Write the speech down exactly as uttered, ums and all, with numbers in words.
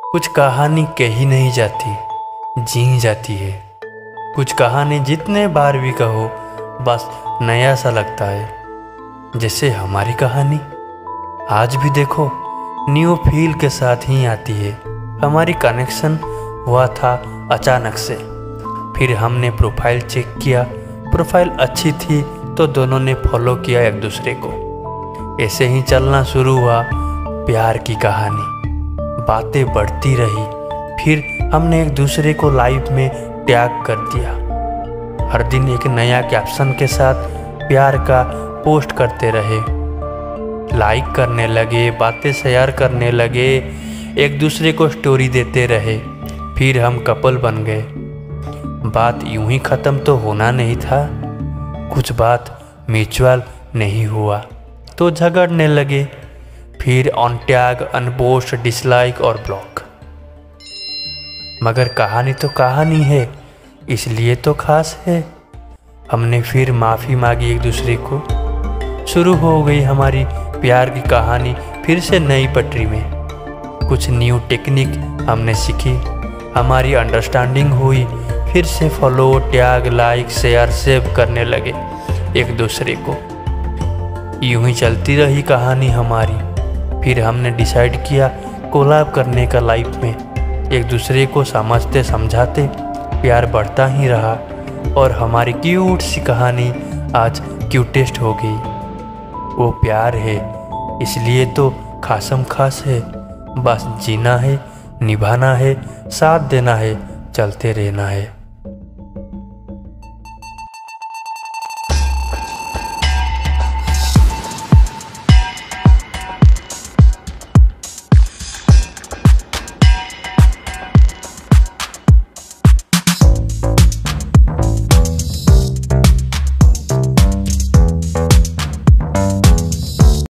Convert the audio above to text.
कुछ कहानी कही नहीं जाती, जी जाती है। कुछ कहानी जितने बार भी कहो बस नया सा लगता है। जैसे हमारी कहानी आज भी देखो न्यू फील के साथ ही आती है। हमारी कनेक्शन हुआ था अचानक से, फिर हमने प्रोफाइल चेक किया, प्रोफाइल अच्छी थी तो दोनों ने फॉलो किया एक दूसरे को। ऐसे ही चलना शुरू हुआ प्यार की कहानी। बातें बढ़ती रही, फिर हमने एक दूसरे को लाइफ में टैग कर दिया। हर दिन एक नया कैप्शन के साथ प्यार का पोस्ट करते रहे, लाइक करने लगे, बातें शेयर करने लगे, एक दूसरे को स्टोरी देते रहे। फिर हम कपल बन गए। बात यूं ही ख़त्म तो होना नहीं था, कुछ बात म्यूचुअल नहीं हुआ तो झगड़ने लगे। फिर ऑन टैग, अनपोस्ट, डिसलाइक और ब्लॉक। मगर कहानी तो कहानी है, इसलिए तो खास है। हमने फिर माफ़ी मांगी एक दूसरे को। शुरू हो गई हमारी प्यार की कहानी फिर से नई पटरी में। कुछ न्यू टेक्निक हमने सीखी, हमारी अंडरस्टैंडिंग हुई, फिर से follow, tag, like, share, save करने लगे एक दूसरे को। यूं ही चलती रही कहानी हमारी। फिर हमने डिसाइड किया कोलैब करने का लाइफ में। एक दूसरे को समझते समझाते प्यार बढ़ता ही रहा और हमारी क्यूट सी कहानी आज क्यूटेस्ट हो गई। वो प्यार है, इसलिए तो खासम खास है। बस जीना है, निभाना है, साथ देना है, चलते रहना है।